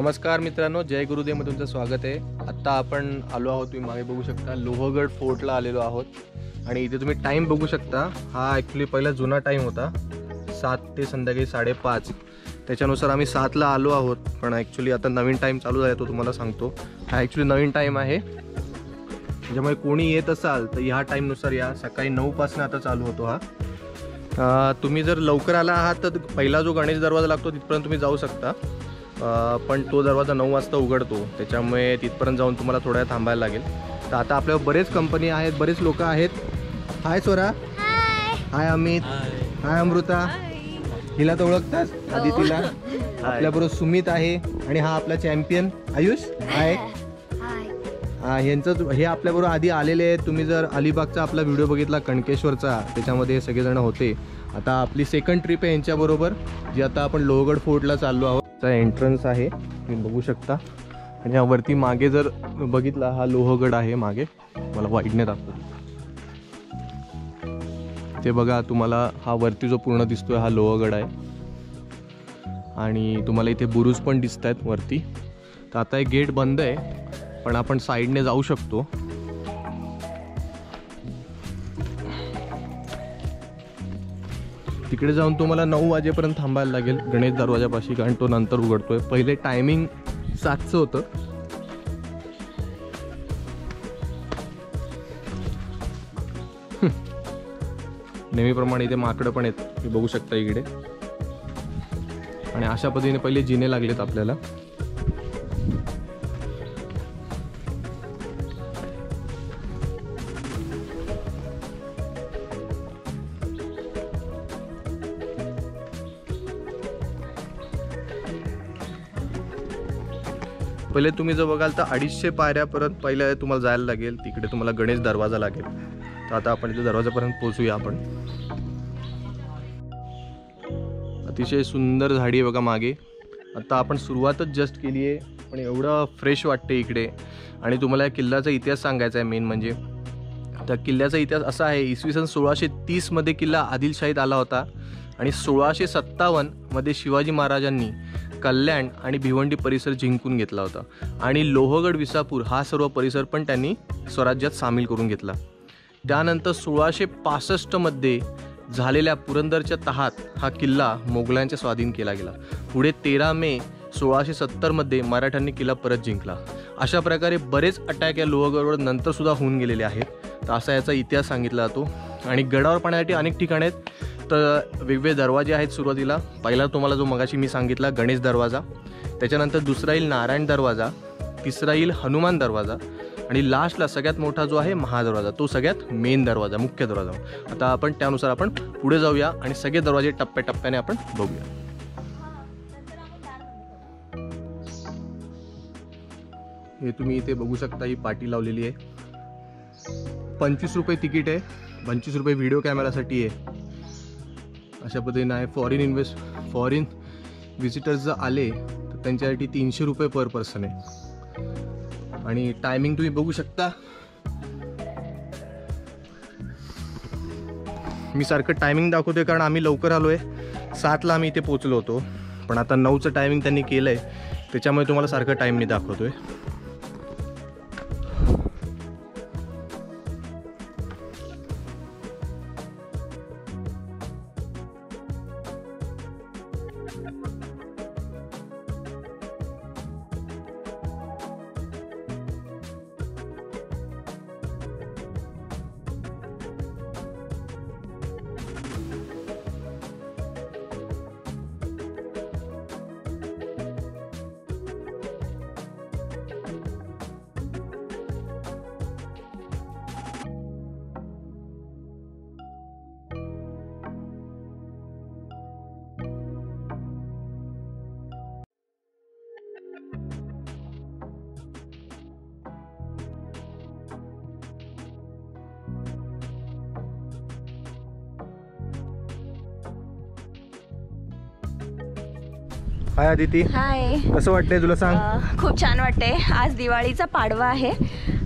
नमस्कार मित्रांनो, जय गुरुदेव मध्ये तुमचं स्वागत आहे। आता आपण आलो आहोत, तुम्ही मागे बघू शकता लोहगड फोर्टला आलेलो आहोत आणि इथे तुम्ही टाइम बघू शकता। हा ॲक्च्युली पहिला जुना टाइम होता 7 ते संध्याकाळी 5:30, त्याच्यानुसार आम्ही 7ला आलो आहोत, पण ॲक्च्युली आता नवीन टाइम चालू झाला तो तुम्हाला सांगतो। हा ॲक्च्युली नवीन टाइम आहे, त्याच्यामुळे कोणी येत असाल तर ह्या टाईमनुसार या। सकाळी 9 पासून आता चालू होतो हा। तुम्ही जर लवकर आला आहात तर पहिला जो गणेश दरवाजा लागतो तिथपर्यंत तुम्ही जाऊ शकता, पण तो दरवाजा 9 वाजता उघडतो, त्याच्यामुळे तिथपर्यंत जाऊन तुम्हाला थोड्या थांबायला लागेल। तर आता आपल्यावर बरेच कंपनी आहेत, बरेच लोक आहेत। हाय सोरा, हाय अमित, हाय अमृता, हिला तर ओळखतास, आदितीला। आपल्याबरोबर सुमित आहे आणि हा आपला चॅम्पियन आयुष। हाय, यांचं हे आपल्याबरोबर आधी आलेले आहेत। तुम्ही जर अलिबागचा आपला व्हिडिओ बघितला कणकेश्वरचा, त्याच्यामध्ये सगळेजण होते। आता आपली सेकंड ट्रिप आहे यांच्याबरोबर, जी आता आपण लोहगड फोर्टला चाललो आहोत। एंट्रन्स आहे, तुम्ही बघू शकता, आणि यावरती मागे जर बघितला हा लोहगड आहे। मागे मला वाईडने दाखवतो, ते बघा तुम्हाला हा वरती जो पूर्ण दिसतोय हा लोहगड आहे, आणि तुम्हाला इथे बुरुज पण दिसत आहेत वरती। तर आता एक गेट बंद आहे, पण आपण साईडने जाऊ शकतो। तिकडे जाऊन तुम्हाला 9 वाजेपर्यंत थांबायला लागेल गणेश दरवाजापाशी, कारण तो नंतर उघडतोय। पहिले टायमिंग 7चं होतं। नेहमीप्रमाणे इथे माकडं पण आहेत, तुम्ही बघू शकता इकडे, आणि अशा पद्धतीने पहिले जिने लागलेत आपल्याला। पहिले तुम्ही जर बघाल तर 250 पायऱ्यापर्यंत पहिले तुम्हाला जायला लागेल, तिकडे तुम्हाला गणेश दरवाजा लागेल। तर आता आपण इथे दरवाजापर्यंत पोहोचूया आपण। अतिशय सुंदर झाडी आहे बघा मागे। आता आपण सुरुवातच जस्ट केली आहे, पण एवढं फ्रेश वाटते इकडे। आणि तुम्हाला या किल्ल्याचा इतिहास सांगायचा आहे मेन म्हणजे। त्या किल्ल्याचा इतिहास असा आहे, इसवी सन 1630 मध्ये किल्ला आदिलशाहीत आला होता, आणि 1657 मध्ये शिवाजी महाराजांनी कल्याण आणि भिवंडी परिसर जिंकून घेतला होता, आणि लोहगड विसापूर हा सर्व परिसर पण त्यांनी स्वराज्यात सामील करून घेतला। त्यानंतर 1665 मध्ये झालेल्या पुरंदरच्या तहात हा किल्ला मोगलांच्या स्वाधीन केला गेला। पुढे 13 मे 1670 मध्ये मराठ्यांनी किल्ला परत जिंकला। अशा प्रकारे बरेच अटॅक या लोहगडवर नंतर सुद्धा होऊन गेलेले आहेत। तर असा याचा इतिहास सांगितला जातो। आणि गडावर पाहण्यासाठी अनेक ठिकाणे आहेत, तर वेगवेगळे दरवाजे आहेत। सुरुवातीला पहिला तुम्हाला जो मगाशी मी सांगितला गणेश दरवाजा, त्याच्यानंतर दुसरा येईल नारायण दरवाजा, तिसरा येईल हनुमान दरवाजा, आणि लास्टला सगळ्यात मोठा जो आहे महादरवाजा, तो सगळ्यात मेन दरवाजा, मुख्य दरवाजा। आता आपण त्यानुसार आपण पुढे जाऊया आणि सगळे दरवाजे टप्प्याटप्प्याने आपण बघूया। हे तुम्ही इथे बघू शकता, ही पाटी लावलेली आहे। 25 रुपये तिकीट आहे, 25 रुपये व्हिडिओ कॅमेरासाठी आहे। अशा पद्धतीने आहे। फॉरेन व्हिजिटर्स जर आले तर त्यांच्यासाठी 300 रुपये पर पर्सन आहे। आणि टायमिंग तुम्ही बघू शकता, मी सारखं टायमिंग दाखवतोय कारण आम्ही लवकर आलोय। 7ला आम्ही इथे पोहोचलो होतो, पण आता 9चं टायमिंग त्यांनी केलंय, त्याच्यामुळे तुम्हाला सारखं टाइम मी दाखवतोय। हाय आदिती, हाय, कसं वाटतंय तुला सांग? खूप छान वाटते। आज दिवाळीचा पाडवा आहे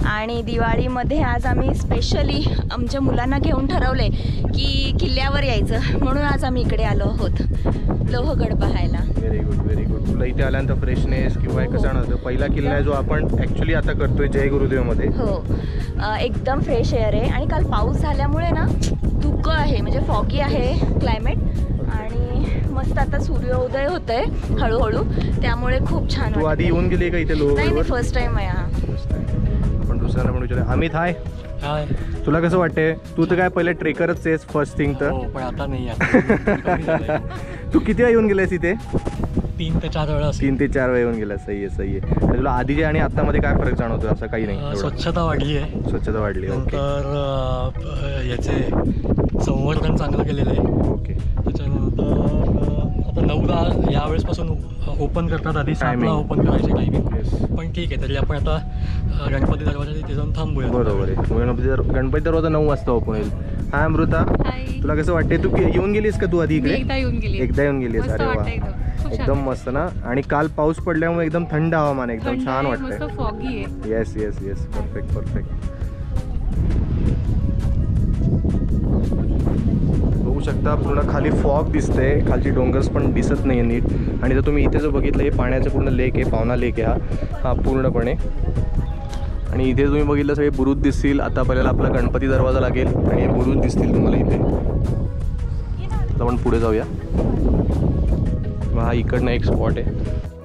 आणि दिवाळीमध्ये आज आम्ही स्पेशली आमच्या मुलांना घेऊन ठरवले की किल्ल्यावर यायचं, म्हणून आज आम्ही इकडे आलो आहोत लोहगड पाहायला. Very good very good. तुला इथे आल्यानंतर फ्रेशनेस किंवा कसं जाणवतं? पहिला किल्ला आहे जो आपण ॲक्च्युली आता करतोय जय गुरुदेवमध्ये. हो, एकदम फ्रेश एअर आहे आणि काल पाऊस झाल्यामुळे ना धुकं आहे, म्हणजे फॉगी आहे क्लायमेट, आणि मस्त आता सूर्योदय होतंय हळूहळू, त्यामुळे खूप छान वाटतं. तू आधी येऊन गेली का इथे लोहगड? नाही, फर्स्ट टाइम आहे हा. आपण दुसऱ्याला पण विचारूया. अमित हाय, तुला कसं वाटते? तू तर काय पहिले ट्रेकरच आहेस फर्स्ट थिंग तर. पण आता नाही. तू किती वेळा येऊन गेलास इथे? 3 ते 4 वेळा. 3 ते 4 वेळा येऊन गेला. सही आहे सही आहे. तुला आधी आणि आतामध्ये काय फरक जाणवतो? असं काही नाही. स्वच्छता वाढली आहे. स्वच्छता वाढली. नंतर याचे संवर्धन चांगलं केलेलं आहे. ओके. त्याच्यानंतर आता 9ला यावेळेसपासून ओपन करतात, आधी 7ला ओपन करायचे टायमिंग. पण ठीक आहे, तरी आपण आता गणपती दरवाजा तिथे जाऊन थांबूया. बरोबर आहे. गणपती दरवाजा 9 वाजता ओपन होईल. हाय अमृता, तुला कसं वाटते? तू येऊन गेलीस का तू आधी इकडे? एकदा येऊन गेलीस. अरे वा, एकदम मस्त ना. आणि काल पाऊस पडल्यामुळे एकदम थंड हवामान, एकदम छान वाटतंय. फॉगी आहे. Yes yes yes, perfect perfect. बघू शकता पूर्ण खाली फॉग दिसते, खालची डोंगर्स पण दिसत नाही नीट. आणि जर तुम्ही इथे जो बघितलं, हे पाण्याचं पूर्ण लेक आहे, पावना लेक आहे हा पूर्णपणे. आणि इथे तुम्ही बघितलं सगळे बुरुज दिसतील. आता पहिल्याला आपला गणपती दरवाजा लागेल आणि हे बुरुज दिसतील तुम्हाला इथे. आता आपण पुढे जाऊया. हा इकडनं एक स्पॉट आहे.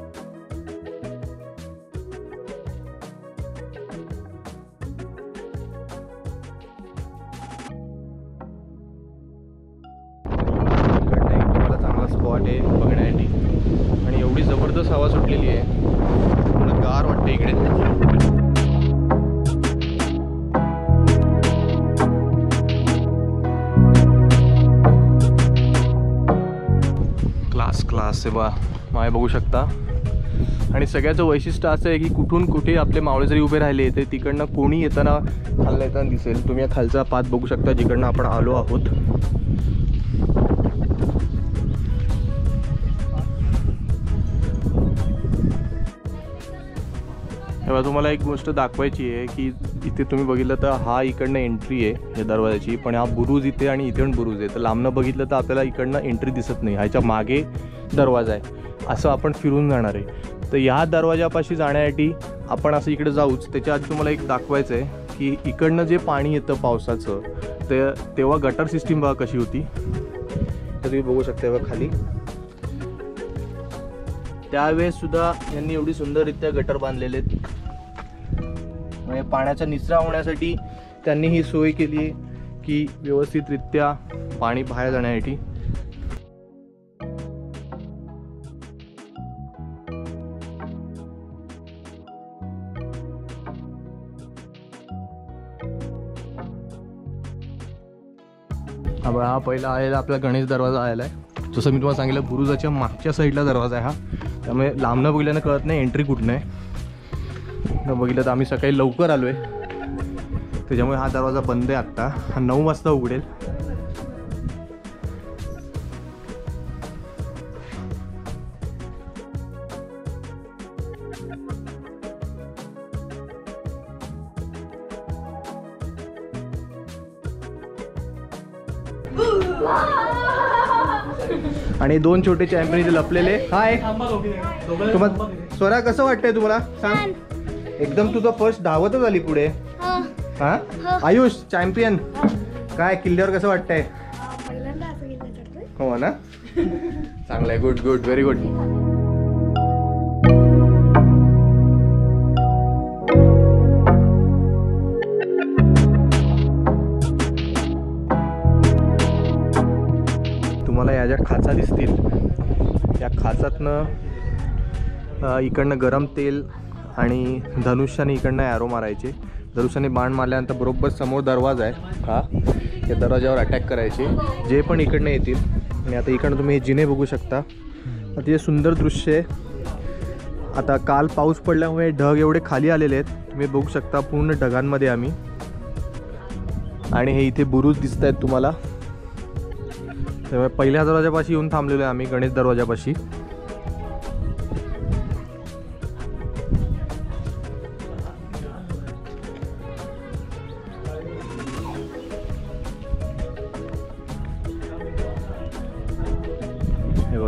स्पॉट आहे बघण्यासाठी. आणि एवढी जबरदस्त हवा सुटलेली आहे, मला गार वाटते इकडे. क्लास आहे बा माय, बघू शकता. आणि सगळ्याचं वैशिष्ट्य असं आहे की कुठून कुठे आपले मावळे जरी उभे राहिले ते तिकडनं कोणी येताना खाल्ला येताना दिसेल. तुम्ही या खालचा पाथ बघू शकता जिकडनं आपण आलो आहोत. तेव्हा तुम्हाला एक गोष्ट दाखवायची आहे की इथे तुम्ही बघितलं तर हा इकडनं एंट्री आहे या दरवाजाची, पण हा बुरुज इथे आणि इथे पण बुरुज आहे. तर लांबनं बघितलं तर आपल्याला इकडनं एंट्री दिसत नाही, ह्याच्या मागे दरवाजा आहे. असं आपण फिरून जाणार आहे. तर ह्या दरवाजापाशी जाण्यासाठी आपण असं इकडे जाऊच. त्याच्या आधी तुम्हाला एक दाखवायचं आहे की इकडनं जे पाणी येतं पावसाचं, ते तेव्हा गटर सिस्टीम बघा कशी होती. तर तुम्ही बघू शकता बघा खाली. त्यावेळेस सुद्धा यांनी एवढी सुंदररित्या गटर बांधलेले आहेत. म्हणजे पाण्याचा निचरा होण्यासाठी त्यांनी ही सोय केली आहे की व्यवस्थितरित्या पाणी बाहेर जाण्यासाठी. हा पहिला आलेला आपला गणेश दरवाजा आलेला आहे. जसं मी तुम्हाला सांगितलं, बुरुजाच्या मागच्या साईडला दरवाजा आहे हा. त्यामुळे लांबनं बघितल्यानं कळत नाही एंट्री कुठनं आहे. बघितलं तर आम्ही सकाळी लवकर आलो आहे, त्याच्यामुळे हा दरवाजा बंद आहे आत्ता. हा 9 वाजता उघडेल. आणि 2 छोटे चॅम्पियन इथे लपलेले. हाय तुम्हाला स्वरा, कसं वाटतंय तुम्हाला सांग? एकदम तुझं फर्स्ट धावतच आली पुढे. हा आयुष चॅम्पियन, काय किल्ल्यावर कसं वाटतंय? हो ना, चांगलं आहे. Good good, very good. तुम्हाला या ज्या खाचा दिसतील, या खाचातनं इकडनं गरम तेल आणि धनुष्याने इकडनं ॲरो मारायचे. धनुष्याने बाण मारल्यानंतर बरोबर समोर दरवाजा आहे हा, या दरवाजावर अटॅक करायचे जे पण इकडनं येतील. आणि आता इकडनं तुम्ही हे जिने बघू शकता. अतिशय सुंदर दृश्य आहे. आता काल पाऊस पडल्यामुळे ढग एवढे खाली आलेले आहेत, तुम्ही बघू शकता पूर्ण ढगांमध्ये आम्ही. आणि हे इथे बुरुज दिसत आहेत तुम्हाला. त्यामुळे पहिल्या दरवाजापाशी येऊन थांबलेलो आहे आम्ही, गणेश दरवाजापाशी.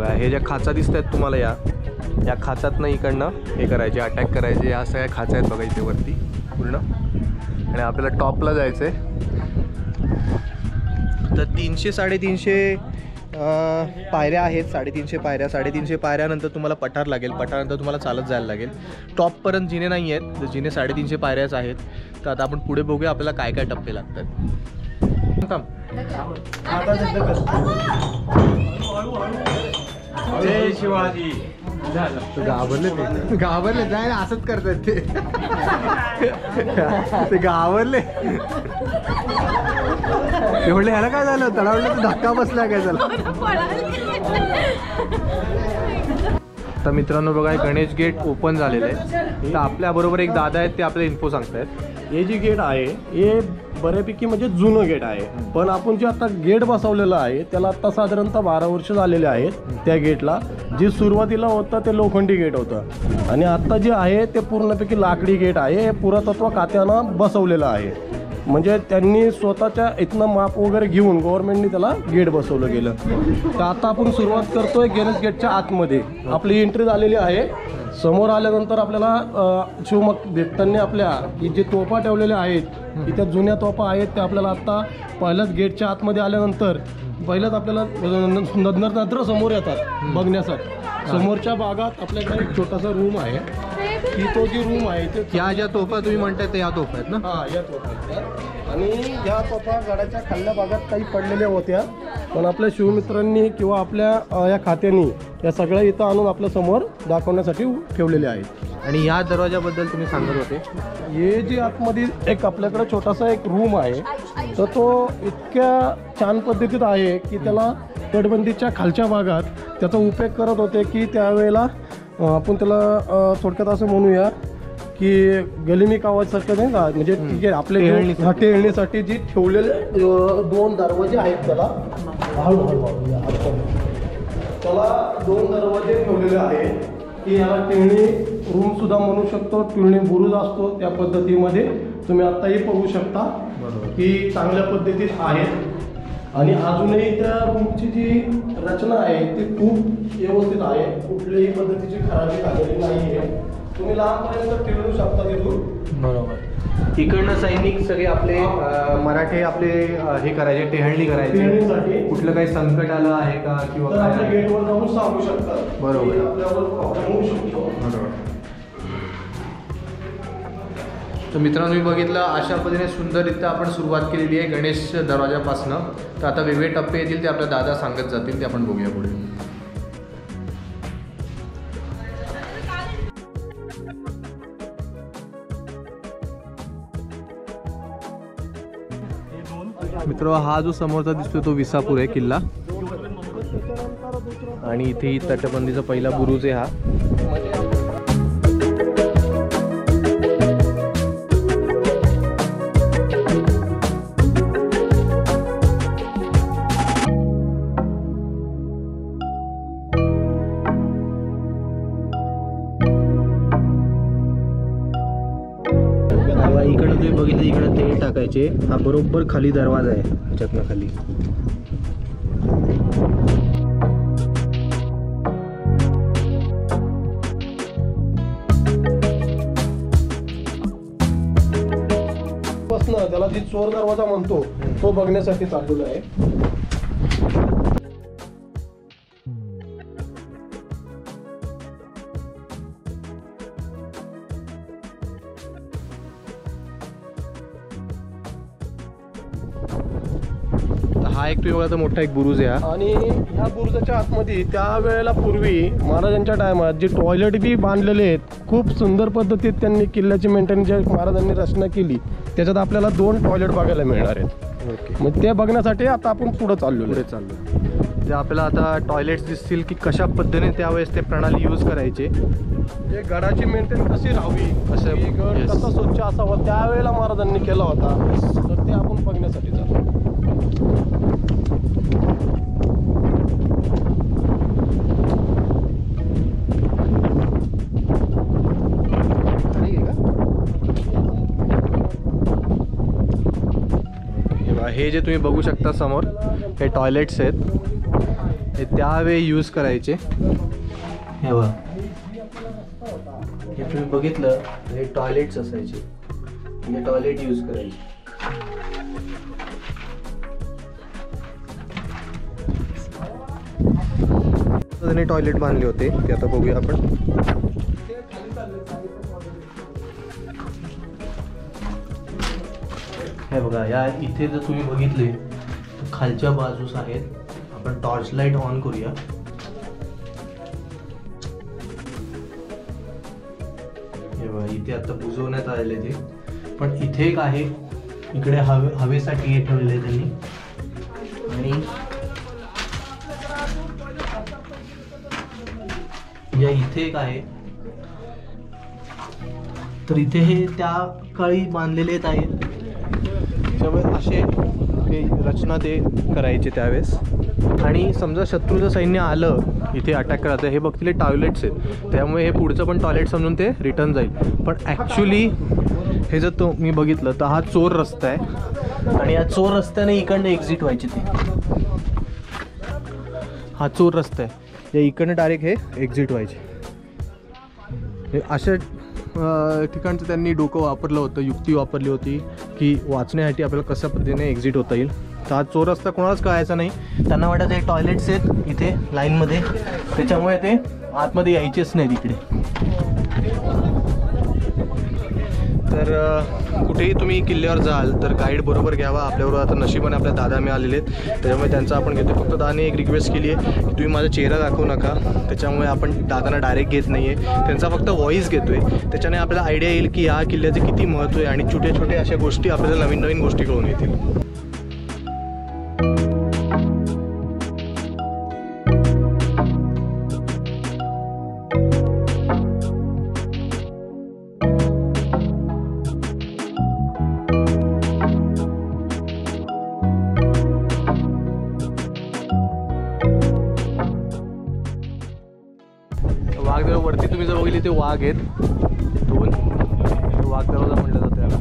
बघा हे ज्या खाचा दिसत आहेत तुम्हाला, या खाचातनं इकडनं हे करायचे, अटॅक करायचे. या सगळ्या खाचा आहेत बघा इथे वरती पूर्ण. आणि आपल्याला टॉपला जायचं आहे. तर 300-350 पायऱ्या आहेत. 350 पायऱ्या. 350 पायऱ्यानंतर तुम्हाला पठार लागेल. पठारानंतर तुम्हाला चालत जायला लागेल. टॉपपर्यंत जिने नाही आहेत, तर जिने 350 पायऱ्याच आहेत. तर आता आपण पुढे बघूया आपल्याला काय काय टप्पे लागतात. जय शिवाजी. घाबरले जाय ना, असंच करतात ते घाबरले. एवढे ह्याला काय झालं, तडावलं तर धक्का बसला काय झाला. तर मित्रांनो बघा गणेश गेट ओपन झालेलं आहे. तर आपल्याबरोबर एक दादा आहेत, ते आपल्याला इन्फो सांगतायत. हे जे गेट आहे हे बऱ्यापैकी म्हणजे जुनं गेट आहे, पण आपण जे आता गेट बसवलेलं आहे त्याला आता साधारणतः 12 वर्ष झालेले आहेत. त्या गेटला जे सुरुवातीला होतं ते लोखंडी गेट होतं आणि आता जे आहे ते पूर्णपैकी लाकडी गेट आहे. हे पुरातत्व खात्यानं बसवलेलं आहे. म्हणजे त्यांनी स्वतःच्या इथनं माप वगैरे घेऊन गव्हर्नमेंटने त्याला गेट बसवलं गेलं. तर आता आपण सुरुवात करतोय गणेश गेटच्या आतमध्ये. आपली एंट्री झालेली आहे. समोर आल्यानंतर आपल्याला शिवमग भेटताना आपल्या की जे तोफा ठेवलेल्या आहेत, की त्या जुन्या तोफा आहेत त्या आपल्याला आत्ता पहिल्याच गेटच्या आतमध्ये आल्यानंतर पहिल्याच आपल्याला नंतर समोर येतात बघण्यासाठी. समोरच्या भागात आपल्याकडे एक छोटासा रूम आहे. की तो जी रूम आहे ते या ज्या तोफा तुम्ही म्हणताय ते या तोफा आहेत ना? हां, या तोफा आहेत. आणि या तोफा गडाच्या खाल्ल्या भागात काही पडलेल्या होत्या, पण आपल्या शिवमित्रांनी किंवा आपल्या या खात्याने या सगळ्या इथं आणून आपल्या समोर दाखवण्यासाठी ठेवलेले आहेत. आणि या दरवाजाबद्दल तुम्ही सांगत होते. हे जे आतमध्ये एक आपल्याकडे छोटासा एक रूम आहे, तर तो इतक्या छान पद्धतीत आहे की त्याला तटबंदीच्या खालच्या भागात त्याचा उपयोग करत होते. की त्यावेळेला आपण त्याला थोडक्यात असं म्हणूया की गलिमी कावासारखं नाही का, म्हणजे ठीक आहे आपल्या टेळणीसाठी जी ठेवलेले 2 दरवाजे आहेत त्याला त्याला 2 दरवाजे ठेवलेले आहेत. की याला टेळणी रूम सुद्धा म्हणू शकतो, टेळणी बुरुज असतो त्या पद्धतीमध्ये तुम्ही आत्ताही बघू शकता की चांगल्या पद्धतीत आहेत. आणि अजूनही त्या रूमची जी रचना आहे ती खूप व्यवस्थित आहे. कुठल्याही पद्धतीची खराबी झालेली नाही आहे. तुम्ही लहानपर्यंत टिळू शकता तिथून. बरोबर. इकडनं सैनिक सगळे आपले मराठे आपले हे करायचे, टेहळणी करायचे. टेहळणीसाठी कुठलं काही संकट आलं आहे का किंवा तर आपल्या काय? गेटवर जाऊन सांगू शकतात. बरोबर. की आपल्यावर प्रॉब्लेम होऊ शकतो. बरोबर. तर मित्रांनो मी बघितलं अशा पद्धतीने सुंदररित्या आपण सुरुवात केलेली आहे गणेश दरवाजापासनं. तर आता वेगळे टप्पे येतील ते आपल्या दादा सांगत जातील, ते आपण बघूया पुढे. मित्र हा जो समोरचा दिसतो तो विसापूर आहे किल्ला. आणि इथे ही तटबंदीचा पहिला बुरुज आहे हा. इकडे तुम्ही बघितलं इकडे तेल टाकायचे. हा बरोबर खाली दरवाजा आहे ह्याच्यातनं खाली. त्याला जी चोर दरवाजा म्हणतो तो बघण्यासाठी चाललेला आहे. हा एक तुम्ही मोठा एक बुरुज आहे हा. आणि ह्या बुरुजाच्या आतमध्ये त्यावेळेला पूर्वी महाराजांच्या टायमात जे टॉयलेट बी बांधलेले आहेत खूप सुंदर पद्धतीत त्यांनी किल्ल्याची मेंटेन जे महाराजांनी रचना केली त्याच्यात आपल्याला 2 टॉयलेट बघायला मिळणार आहेत. ओके. मग ते बघण्यासाठी आता आपण पुढे चाललो. ते आपल्याला आता टॉयलेट्स दिसतील की कशा पद्धतीने त्यावेळेस ते प्रणाली यूज करायचे, हे गडाची मेंटेन कशी राहावी, कसं गड कसा स्वच्छ असावा त्यावेळेला महाराजांनी केला होता. तर ते आपण बघण्यासाठी चाललो. हे जे तुम्ही बघू शकता समोर हे टॉयलेट्स आहेत. हे त्यावेळी यूज करायचे. हे बघा, हे तुम्ही बघितलं तर हे टॉयलेट्स असायचे, हे टॉयलेट यूज करायचे. त्याने टॉयलेट बांधले होते ते आता बघूया आपण. हे बघा, या इथे जर तुम्ही बघितले तर खालच्या बाजूस आहेत. आपण टॉर्च लाईट ऑन करूया. हे बघा, इथे आता बुजवण्यात आलेले ते, पण इथे एक आहे, इकडे हवेसाठी हे ठेवलेले त्यांनी. आणि या इथे एक आहे, तर इथे हे त्या काळी बांधलेले आहेत. त्यामुळे असे हे रचना ते करायचे त्यावेळेस. आणि समजा शत्रूचं सैन्य आलं इथे अटॅक करायचं, हे बघतील टॉयलेट्स आहेत, त्यामुळे हे पुढचं पण टॉयलेट समजून ते रिटर्न जाईल. पण ॲक्च्युली हे जर तो मी बघितलं तर हा चोर रस्ता आहे, आणि या चोर रस्त्याने इकडनं एक्झिट व्हायची. ते हा चोर रस्ता आहे, या इकडनं डायरेक्ट हे एक्झिट व्हायचे. हे अशा ठिकाणचं त्यांनी डोकं वापरलं होतं, युक्ती वापरली होती की वाचण्यासाठी आपल्याला कशा पद्धतीने एक्झिट होता येईल. तर हा चोर रस्ता कोणालाच कळायचा नाही. त्यांना वाटायचं हे टॉयलेट्स आहेत इथे लाईनमध्ये, त्याच्यामुळे ते आतमध्ये यायचेच नाही तिकडे. तर कुठेही तुम्ही किल्ल्यावर जाल तर गाईड बरोबर घ्यावा. आपल्याबरोबर आता नशिबाने आपल्या दादा मिळालेले आहेत, त्याच्यामुळे त्यांचा आपण घेतो. फक्त दादाने एक रिक्वेस्ट केली आहे की तुम्ही माझा चेहरा दाखवू नका, त्याच्यामुळे आपण दादांना डायरेक्ट घेत नाही आहे, त्यांचा फक्त व्हॉईस घेतो आहे. त्याच्याने आपल्याला आयडिया येईल की या किल्ल्याचे किती महत्त्व आहे, आणि छोटे छोटे अशा गोष्टी आपल्याला नवीन नवीन गोष्टी कळून येतील. वरती तुम्ही जर बघितले ते वाघ आहेत, 2 वाघ दरवाजा म्हटलं जातं याला.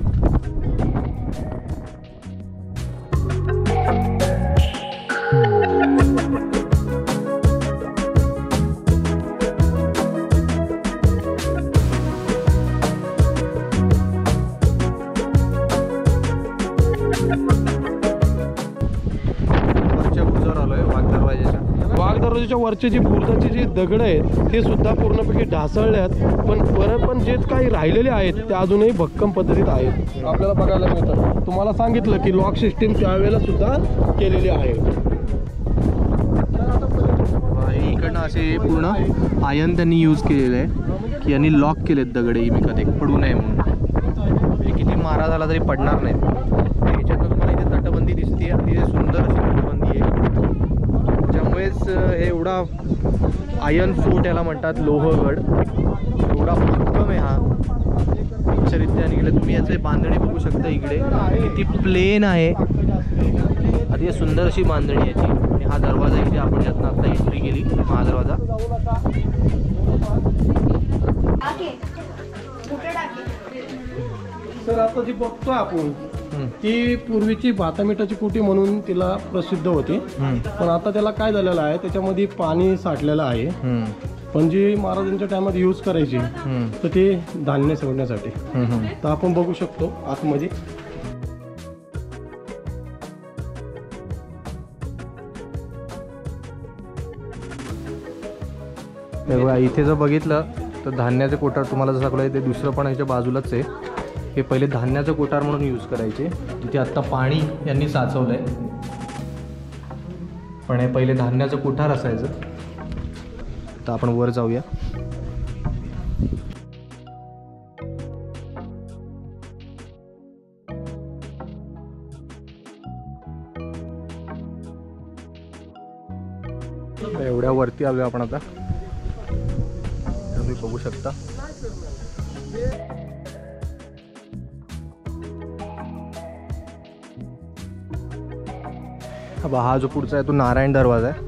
वरच्या बुरुजावर आलोय, वाघ दरवाजाच्या. वाघ दरवाजाच्या वरचे जे बुरुजाचे जे दगड आहेत ते सुद्धा पूर्णपैकी ढासळल्यात, पण जे काही राहिलेले आहेत ते अजूनही भक्कम पद्धतीत आहेत, आपल्याला बघायला मिळतात. तुम्हाला सांगितलं की लॉक सिस्टीम त्यावेळेला सुद्धा केलेली आहे. इकडनं असे पूर्ण आयन त्यांनी यूज केलेलं आहे की यांनी लॉक केलेत दगडे एकमेकात पडू नये म्हणून, म्हणजे किती मारा झाला तरी पडणार नाहीत. ह्याच्यातनं तुम्हाला इथे तटबंदी दिसते, अतिशय सुंदर अशी तटबंदी आहे. त्यामुळेच हे एवढा आयन फोर्ट याला म्हणतात, लोहगड एवढा भक्कम आहे हा. अशा रीत्याने गेलं तुम्ही याचे बांधणी बघू शकता, इकडे किती प्लेन आहे, अतिशय सुंदर अशी बांधणी याची. आणि हा दरवाजा इथे आपण यातनं आता एंट्री केली, हा दरवाजा. सर आता जी बघतो आपण ती पूर्वीची भातामिठाची कुटी म्हणून तिला प्रसिद्ध होती, पण आता त्याला काय झालेलं आहे, त्याच्यामध्ये पाणी साठलेलं आहे. पण जी महाराजांच्या टायमात यूज करायची तर ते धान्य सोडण्यासाठी. तर आपण बघू शकतो आतमध्ये. बघा इथे जर बघितलं तर धान्याचे कोठार तुम्हाला जसं दाखवलं आहे ते दुसरं पण याच्या बाजूलाच आहे. हे पहिले धान्याचं कोठार म्हणून यूज करायचे, इथे आत्ता पाणी यांनी साचवलं आहे, पण हे पहिले धान्याचं कोठार असायचं. तर आपण वर जाऊया. एवढ्या वरती आलोय आपण आता, तुम्ही बघू शकता. हा जो पुढचा आहे तो नारायण दरवाजा आहे.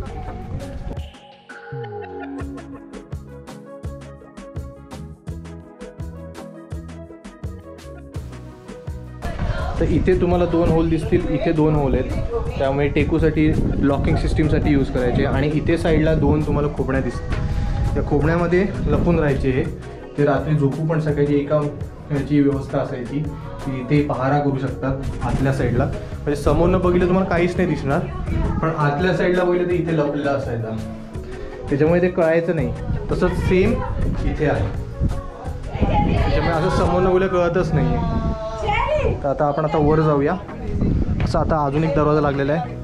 तर इथे तुम्हाला 2 होल दिसतील, इथे 2 होल आहेत, त्यामुळे टेकूसाठी लॉकिंग सिस्टीमसाठी यूज करायचे. आणि इथे साईडला 2 तुम्हाला खोबण्या दिसतील. त्या खोबण्यामध्ये लपून राहायचे हे. ते रात्री झोपू पण सकाळची एका ह्याची व्यवस्था असायची की इथे पहारा करू शकतात आतल्या साईडला. म्हणजे समोरनं बघितलं तुम्हाला काहीच नाही दिसणार, पण आतल्या साईडला बघितलं तर इथे लपलेला असायचा, त्याच्यामुळे ते कळायचं नाही. तसंच सेम इथे आहे, त्याच्यामुळे असं समोरनं बघितलं कळतच नाही आहे. तर आता आपण वर जाऊया. असं आता अजून एक दरवाजा लागलेला आहे.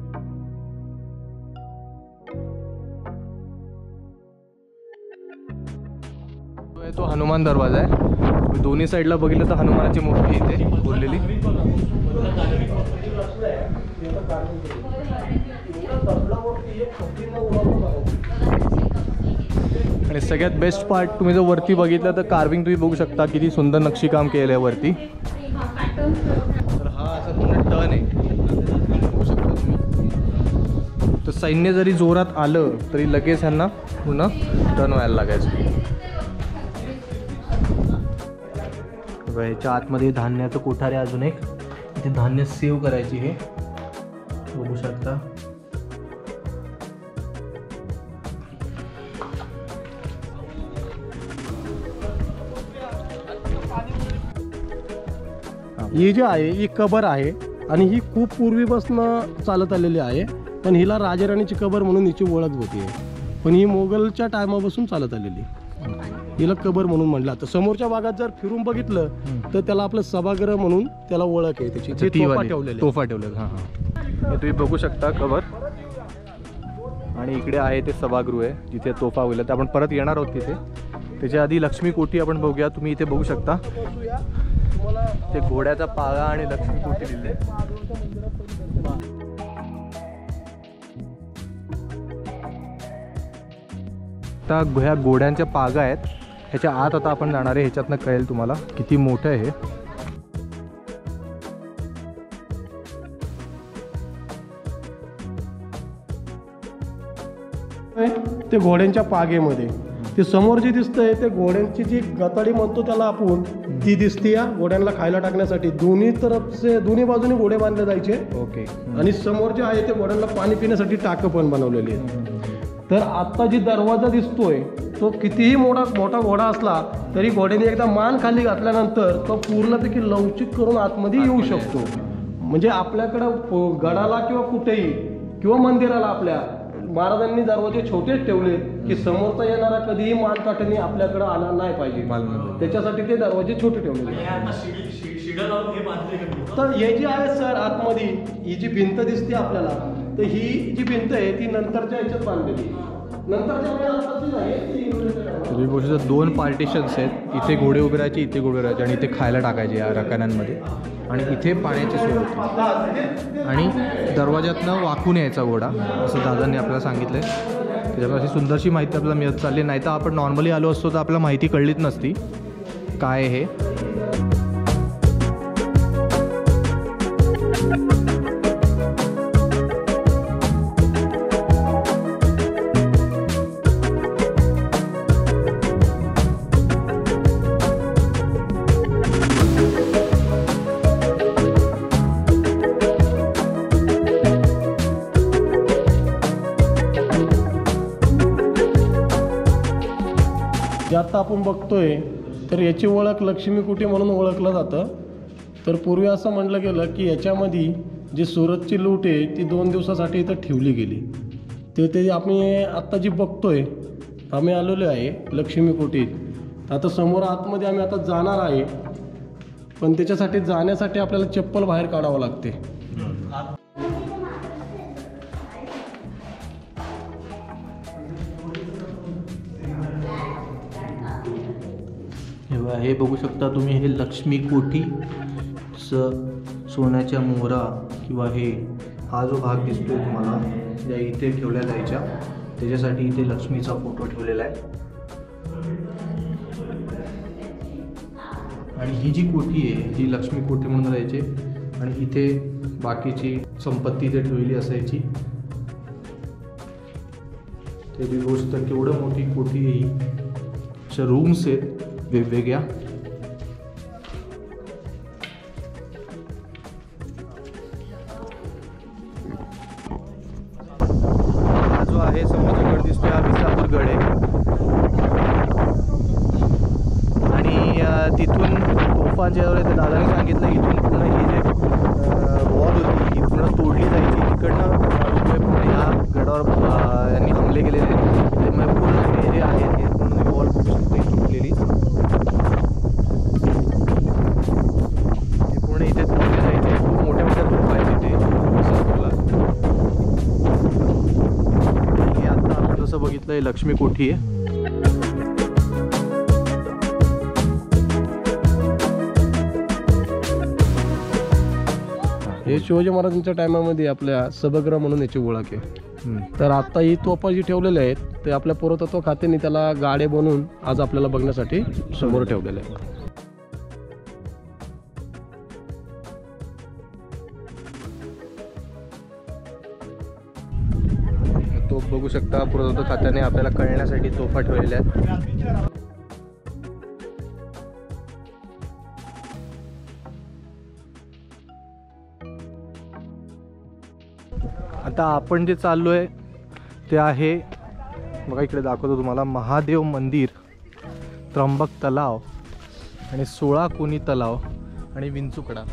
तो हनुमान दरवाजा आहे. दोन्ही साईडला बघितलं तर हनुमानाची मूर्ती इथे उरलेली. आणि सगळ्यात बेस्ट पार्ट तुम्ही जर वरती बघितलं तर कार्विंग तुम्ही बघू शकता किती सुंदर नक्षीकाम केलं आहे वरती. तर हा असा पूर्ण टर्न आहे, बघू शकता तुम्ही. तर सैन्य जरी जोरात आलं तरी लगेच ह्यांना पुन्हा टर्न व्हायला लागायचं. ह्याच्या आतमध्ये धान्याचं कोठार आहे अजून एक, इथे धान्य सेव्ह करायची हे बघू शकता. ही जी आहे ही कबर आहे आणि ही खूप पूर्वीपासून चालत आलेली आहे, पण हिला राजाराणीची कबर म्हणून हिची ओळख होती. पण ही मोगलच्या टायमापासून चालत आलेली, हिला कबर म्हणून म्हणलं जातं. समोरच्या भागात जर फिरून बघितलं तर त्याला आपलं सभागृह म्हणून त्याला ओळख आहे त्याची. तोफा ठेवलेला. हां हां, हे तुम्ही बघू शकता कबर. आणि इकडे आहे ते सभागृह आहे जिथे तोफा होईल. तर आपण परत येणार आहोत तिथे. त्याच्या आधी लक्ष्मी कोठी आपण बघूया. तुम्ही इथे बघू शकता ते घोड्याचा पागा आणि लक्ष्मी कोठी दिले. आता ह्या घोड्यांच्या पागा आहेत, ह्याच्या आत आता आपण जाणार आहे. ह्याच्यातनं कळेल तुम्हाला किती मोठं आहे हे. ते घोड्यांच्या पागेमध्ये ते समोर जे दिसतंय ते घोड्यांची जी गताडी म्हणतो त्याला आपण, ती दिसते या घोड्यांना खायला टाकण्यासाठी. दोन्ही बाजूने घोडे बांधले जायचे. ओके. आणि समोर जे आहे ते घोड्यांना पाणी पिण्यासाठी टाकं पण बनवलेली आहेत. तर आता जी दरवाजा दिसतोय तो कितीही मोठा घोडा असला तरी घोड्याने एकदा मान खाली घातल्यानंतर तो पूर्णपैकी लवचिक करून आतमध्ये येऊ शकतो. म्हणजे आपल्याकडं गडाला किंवा कुठेही किंवा मंदिराला आपल्या महाराजांनी दरवाजे छोटेच ठेवले की समोरचा येणारा कधीही मानकाठीने आपल्याकडे आला नाही पाहिजे, त्याच्यासाठी ते दरवाजे छोटे ठेवलेले. तर हे जे आहे सर आतमध्ये ही जी भिंत दिसते आपल्याला, तर ही जी भिंत आहे ती नंतरच्या ह्याच्यात बांधलेली. तुम्ही बघू शकता 2 पार्टिशन्स आहेत. इथे घोडे उभे राहायचे, इथे घोडे राहायचे आणि इथे खायला टाकायचे या रकान्यांमध्ये. आणि इथे पाण्याची सोय होती. आणि दरवाज्यातनं वाकून यायचा घोडा असं दादांनी आपल्याला सांगितलं आहे. त्याच्यामुळे अशी सुंदरशी माहिती आपल्याला मिळत चालली. नाही तर आपण नॉर्मली आलो असतो तर आपल्याला माहिती कळलीच नसती काय हे. जे आता आपण बघतोय तर याची ओळख लक्ष्मी कुटी म्हणून ओळखलं जातं. तर पूर्वी असं म्हटलं गेलं की याच्यामध्ये जी सुरतची लूट आहे ती 2 दिवसासाठी इथं ठेवली गेली. ते आम्ही आत्ता जी बघतोय आम्ही आलेलो आहे लक्ष्मी कुटीत. आता समोर आतमध्ये आम्ही आता जाणार आहे, पण त्याच्यासाठी जाण्यासाठी आपल्याला चप्पल बाहेर काढावं लागते. हे बघू शकता तुम्ही, हे लक्ष्मी कोठी सोन्याच्या मोहरा किंवा हा जो भाग दिसतोय तुम्हाला ज्या इथे ठेवल्या जायच्या त्याच्यासाठी इथे लक्ष्मीचा फोटो ठेवलेला आहे. आणि ही जी कोठी आहे ही लक्ष्मी कोठी म्हणून राहायची आणि इथे बाकीची संपत्ती इथे ठेवलेली असायची. ते बी गोष्ट केवढं मोठी कोठी आहे ही. अशा रूम्स आहेत वेगवेगळ्या. आहे. समोरचा गड दिसतोय हा विसापूर गड आहे. आणि तिथून तोफा ज्यावेळेस दादाने सांगितलं इथून पूर्ण ही जे वॉल होती ही पूर्ण तोडली जायची. तिकडनं पूर्ण ह्या गडावर यांनी हमले केलेले आहेत. त्यामुळे पूर्ण हे जे आहे हे पूर्ण वॉल बघू शकतो ही तुटलेली. हे पूर्ण इथे तोडले जायचे. खूप मोठ्या मोठ्या तोफा आहेत इथे विसापूरला. हे आता आपण जसं बघितलं हे लक्ष्मी कोठी आहे. हे शिवाजी महाराजांच्या टायमामध्ये आपल्या सभागृह म्हणून याची ओळख आहे. तर आता ही तोफा जी ठेवलेल्या आहेत ते आपल्या पुरातत्व खात्याने त्याला गाडे बनवून आज आपल्याला बघण्यासाठी समोर ठेवलेले आहेत. तोफ बघू शकता पुरातत्व खात्याने आपल्याला कळण्यासाठी तोफा ठेवलेल्या आहेत. आता आपण जे चाललोय ते आहे बघा इकडे दाखवतो तुम्हाला महादेव मंदिर, त्र्यंबक तलाव आणि 16 कोणी तलाव आणि विंचुकडा.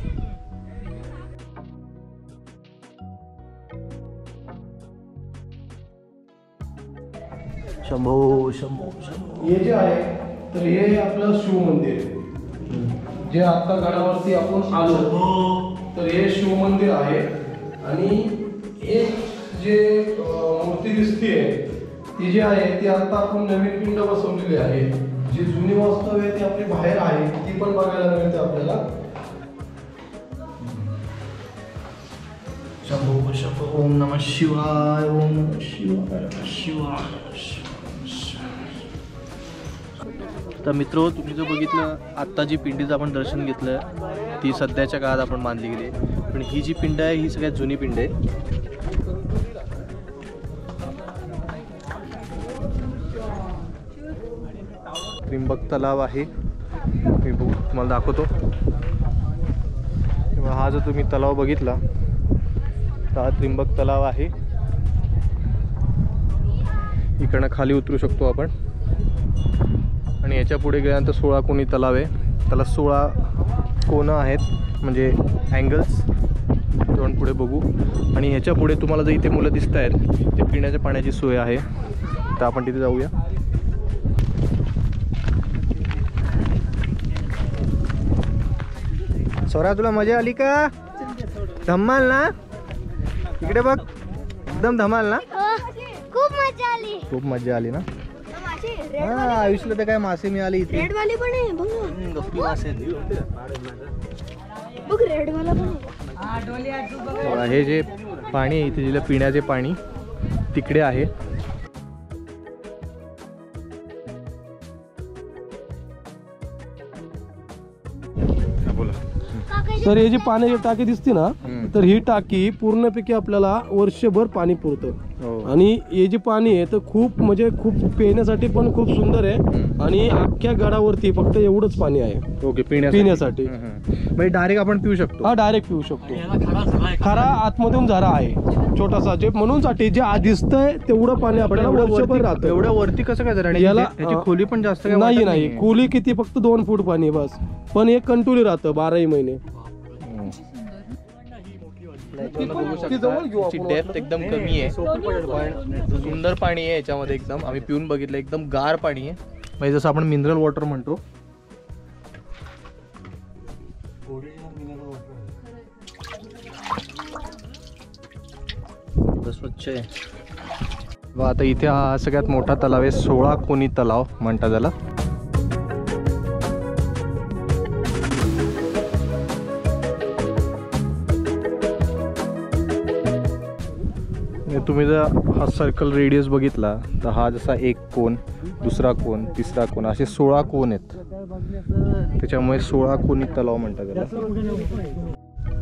शंभो शंभो शंभो. हे जे आहे तर हे आपलं शिव मंदिर जे आता गडावरती आपण आलो तर हे शिव मंदिर आहे. आणि एक जे मूर्ती दिसते ती जी आहे ती आता आपण नवीन पिंड बसवलेली आहे. जी जुनी वास्तव आहे ती आपली बाहेर आहे ती पण बघायला मिळते आपल्याला. शंभो शंभो. ओम नमः शिवाय. ओम नमः शिवाय. शिवाय. तर मित्रो तुम्ही जो बघितलं आत्ता जी पिंडीचं आपण दर्शन घेतलं ती सध्याच्या काळात आपण बांधली गेली. पण ही जी पिंड आहे ही सगळ्यात जुनी पिंड आहे. त्र्यंबक तलाव आहे. मी तुम्हाला दाखवतो. हा जो तुम्ही तलाव बघितला तर हा त्र्यंबक तलाव आहे. इकडनं खाली उतरू शकतो आपण. आणि याच्या पुढे गेल्यानंतर 16 कोणी तलाव आहे. त्याला 16 कोनं आहेत म्हणजे अँगल्स. ते पण पुढे बघू. आणि ह्याच्या पुढे तुम्हाला जर इथे मुलं दिसत आहेत ते पिण्याच्या पाण्याची सोय आहे. तर आपण तिथे जाऊया. स्वरा तुला मजा आली का? धमाल ना? इकडे बघ एकदम धमाल ना? खूप मजा आली. खूप मजा आली ना? हा आयुष्याला तर काय मासे मिळाले इथे. रेड वाली पण आहे बघ. गप्पी मासे. बघ रेड वाला पण आहे. हे जे पाणी आहे इथे जिला पिण्याचे पाणी तिकडे आहे. तर हे जी पाण्याची टाकी दिसते ना तर ही टाकी पूर्णपैकी आपल्याला वर्षभर पाणी पुरतं. आणि हे जे पाणी आहे तर खूप म्हणजे खूप पिण्यासाठी पण खूप सुंदर आहे. आणि अख्ख्या गडावरती फक्त एवढंच पाणी आहे. ओके पिण्यासाठी. म्हणजे डायरेक्ट आपण पिऊ शकतो. हा डायरेक्ट पिऊ शकतो. खरा आतमधून झरा आहे छोटासा जे म्हणून साठी जे दिसतंय तेवढं पाणी आपल्याला वर्षभर राहतं. एवढ्या वरती कसं काय जरा याला त्याची खोली पण जास्त काय नाही वाटत नाही खोली किती फक्त 2 फूट पाणी बस. पण हे कंटिन्यू राहतं 12ही महिने. डेप्थ एकदम कमी आहे पण सुंदर पाणी आहे याच्यामध्ये एकदम. आम्ही पिऊन बघितलं एकदम गार पाणी आहे. म्हणजे जसं आपण मिनरल वॉटर म्हणतो. स्वच्छ आहे. आता इथे हा सगळ्यात मोठा तलाव आहे 16 कोणी तलाव म्हणतात त्याला. तुम्ही जर हा सर्कल रेडियस बघितला तर हा जसा एक कोन, दुसरा कोन, तिसरा कोन असे 16 कोन आहेत. त्याच्यामुळे 16 कोनी तलाव म्हणतात त्याला.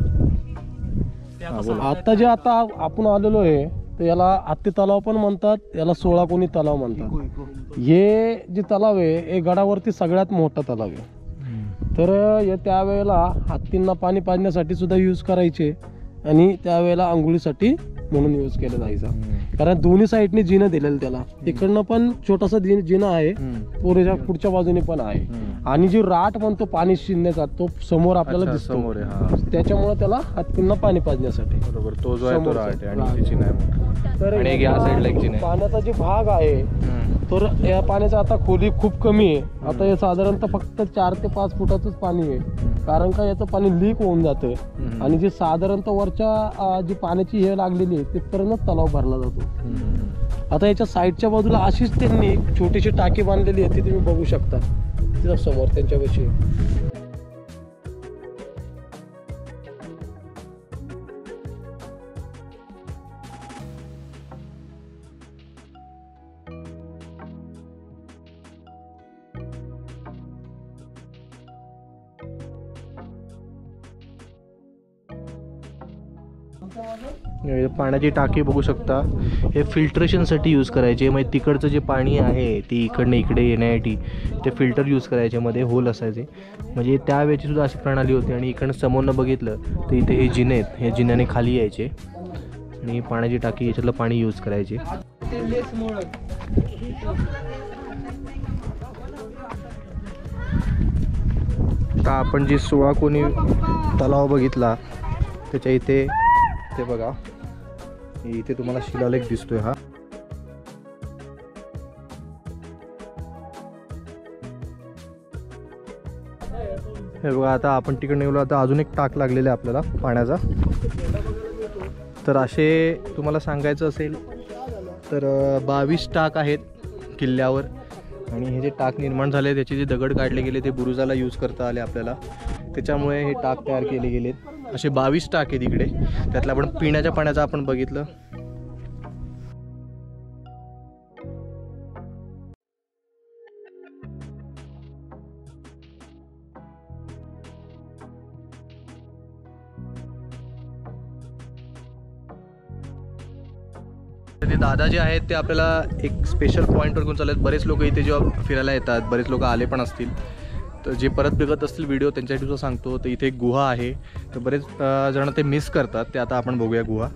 आता जे आता आपण आलेलो आहे तर याला हत्ती तलाव पण म्हणतात, याला 16 कोनी तलाव म्हणतात. हे जे तलाव आहे हे गडावरती सगळ्यात मोठा तलाव आहे. तर हे त्यावेळेला हत्तींना पाणी पाजण्यासाठी सुद्धा यूज करायचे आणि त्यावेळेला आंघोळीसाठी म्हणून यूज केला जायचा. कारण दोन्ही साईडने जिना दिलेलं त्याला, तिकडनं पण छोटासा जिना आहे, पुढच्या बाजूने पण आहे. आणि जी राट म्हणतो पाणी शिरण्याचा तो समोर आपल्याला दिसतो, समोर आहे. त्याच्यामुळे त्याला हात पुन्हा पाणी पाजण्यासाठी. बरोबर, तो जो आहे तो राट आहे आणि तिची नाही. तर आणि एक या साईडला एक जिना आहे. पाण्याचा जो भाग आहे तर या पाण्याचा आता खोली खूप कमी आहे. आता हे साधारणतः फक्त 4 ते 5 फुटाचंच पाणी आहे, कारण का याचं पाणी लीक होऊन जातं आणि जे साधारणतः वरच्या जी पाण्याची हे लागलेली आहे तिथपर्यंत तलाव भरला जातो. आता याच्या साईडच्या बाजूला अशीच त्यांनी छोटीशी टाकी बांधलेली आहे, ती तुम्ही बघू शकता तिथं समोर त्यांच्यापाशी. पाण्याची टाकी बघू शकता, हे फिल्ट्रेशनसाठी यूज करायचे. म्हणजे तिकडचं जे पाणी आहे ते इकडनं इकडे येण्यासाठी ते फिल्टर यूज करायचे, मध्ये होल असायचे. म्हणजे त्यावेळेची सुद्धा अशी प्रणाली होती. आणि इकडनं समोरनं बघितलं तर इथे हे जिने आहेत, हे जिन्याने खाली यायचे आणि पाण्याची टाकी याच्यातलं पाणी यूज करायचे. आता आपण जी 16 कोणी तलाव बघितला त्याच्या इथे ते बघा, इथे तुम्हाला शिलालेख दिसतोय. हा हे बघा, आता आपण तिकडे नेलो. आता अजून एक टाक लागलेला आहे आपल्याला पाण्याचा. तर असे तुम्हाला सांगायचं असेल तर 22 टाक आहेत किल्ल्यावर. आणि हे जे टाक निर्माण झाले त्याचे जे दगड काढले गेले ते बुरुजाला यूज करता आले आपल्याला, त्याच्यामुळे हे टाक तयार केले गेलेत. असे 22 टाक आहेत इकडे. त्यातलं आपण पिण्याच्या पाण्याचं आपण बघितलं. ते दादा जे आहेत ते आपल्याला एक स्पेशल पॉईंटवर घेऊन चालत. बरेच लोक इथे जेव्हा फिरायला येतात, बरेच लोक आले पण असतील, तर जे परत बघत असतील व्हिडिओ त्यांच्यासाठी सुद्धा सांगतो. तर इथे एक गुहा आहे, तर बरेच जण ते मिस करतात. ते आता आपण बघूया गुहा.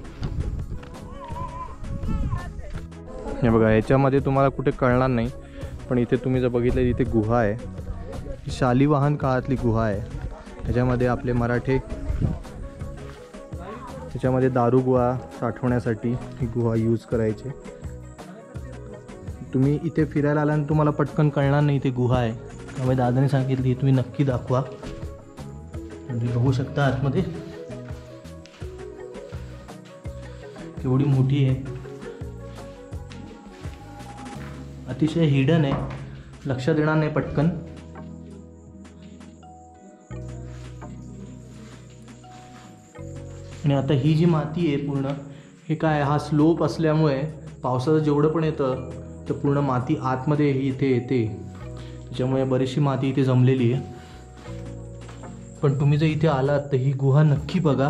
हे बघा, याच्यामध्ये तुम्हाला कुठे कळणार नाही, पण इथे तुम्ही जर बघितलं इथे गुहा आहे. ही शालिवाहन काळातली गुहा आहे. त्याच्यामध्ये आपले मराठे त्याच्यामध्ये दारू गोळा साठवण्यासाठी ही गुहा यूज करायचे. तुम्ही इथे फिरायला आल्यानंतर तुम्हाला पटकन कळणार नाही इथे गुहा आहे, त्यामुळे दादाने सांगितली ही तुम्ही नक्की दाखवा. तुम्ही बघू शकता आतमध्ये केवढी मोठी आहे, अतिशय हिडन आहे, लक्षात येणार नाही पटकन. आणि आता ही जी माती आहे पूर्ण, हे काय, हा स्लोप असल्यामुळे पावसाचं जेवढं पण येतं तर पूर्ण माती आतमध्ये ही इथे येते, त्याच्यामुळे बरीचशी माती इथे जमलेली आहे. पण तुम्ही जर इथे आलात तर ही गुहा नक्की बघा.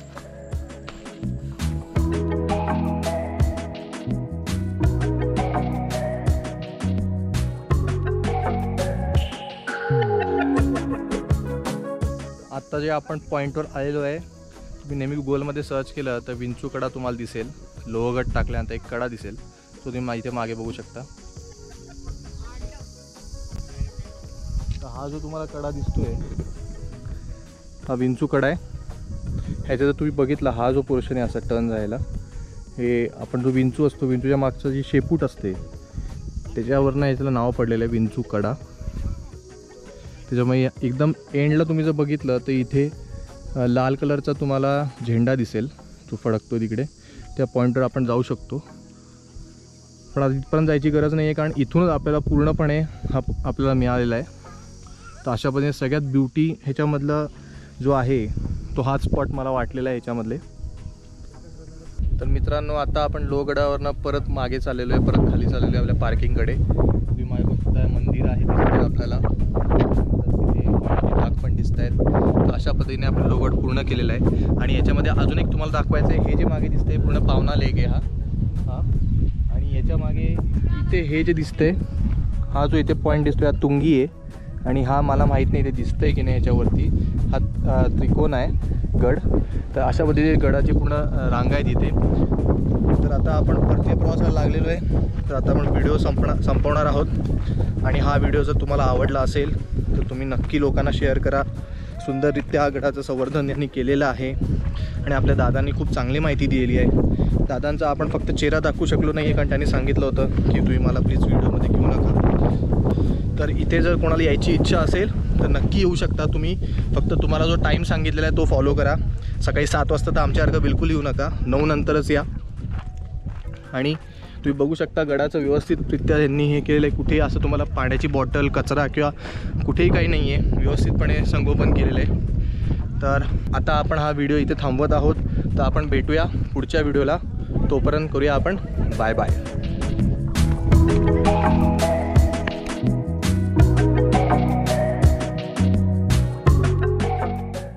आत्ता जे आपण पॉईंटवर आलेलो आहे, तुम्ही नेहमी गुगलमध्ये सर्च केलं तर विंचू कडा तुम्हाला दिसेल. लोहगड टाकल्यानंतर एक कडा दिसेल, तो तुम्ही इथे मागे बघू शकता. तर हा जो तुम्हाला कडा दिसतोय हा विंचू कडा आहे. ह्याचा जर तुम्ही बघितला, हा जो पोर्शन आहे असा टर्न जायला, हे आपण जो विंचू असतो, विंचूच्या मागचं जी शेपूट असते त्याच्यावरनं याच्याला नाव पडलेलं आहे विंचू कडा. त्याच्यामुळे एकदम एंडला तुम्ही जर बघितलं तर इथे लाल कलरचा तुम्हाला झेंडा दिसेल, तो फडकतो तिकडे. त्या पॉईंटवर आपण जाऊ शकतो, पण आज इथपर्यंत जायची गरज नाही आहे, कारण इथूनच आपल्याला पूर्णपणे हा आपल्याला मिळालेला आहे. तर अशा पद्धतीने सगळ्यात ब्युटी ह्याच्यामधलं जो आहे तो हाच स्पॉट मला वाटलेला आहे ह्याच्यामधले. तर मित्रांनो, आता आपण लोहगडावरनं परत मागे चाललेलो आहे, परत खाली चाललेलो आहे आपल्या पार्किंगकडे. तुम्ही मागे बघताय मंदिर आहे तिथे आपल्याला, टाक पण दिसत आहेत. तर अशा पद्धतीने आपण लोहगड पूर्ण केलेला आहे. आणि याच्यामध्ये अजून एक तुम्हाला दाखवायचं आहे, हे जे मागे दिसतंय पूर्ण पावना लेक आहे हा. आणि याच्या मागे इथे हे जे दिसतंय, हा जो इथे पॉईंट दिसतोय हा तुंगी आहे. आणि हा मला माहीत नाही ते दिसतंय की नाही याच्यावरती, हा त्रिकोण आहे गड. तर अशा पद्धतीने गडाची पूर्ण रांग आहे तिथे. तर आता आपण परतीय प्रवासाला लागलेलो आहे. तर आता आपण व्हिडिओ संपवणार आहोत. आणि हा व्हिडिओ जर तुम्हाला आवडला असेल तर तुम्ही नक्की लोकांना शेअर करा. सुंदररित्या हा गडाचं संवर्धन यांनी केलेलं आहे आणि आपल्या दादांनी खूप चांगली माहिती दिलेली आहे. दादांचा आपण फक्त चेहरा दाखवू शकलो नाही आहे कारण त्यांनी सांगितलं होतं की तुम्ही मला प्लीज व्हिडिओमध्ये घेऊ नका. तर इथे जर कोणाला यायची इच्छा असेल तर नक्की येऊ शकता तुम्ही. फक्त तुम्हाला जो टाईम सांगितलेला आहे तो फॉलो करा. सकाळी 7 वाजता तर आमच्यासारखं बिलकुल येऊ नका, 9 नंतरच या. आणि तुम्ही बघू शकता गडाचं व्यवस्थितरित्या त्यांनी हे केलेलं आहे. कुठेही असं तुम्हाला पाण्याची बॉटल, कचरा किंवा कुठेही काही नाही आहे, व्यवस्थितपणे संगोपन केलेलं आहे. तर आता आपण हा व्हिडिओ इथे थांबवत आहोत. तर आपण भेटूया पुढच्या व्हिडिओला. तोपर्यंत करूया आपण बाय बाय.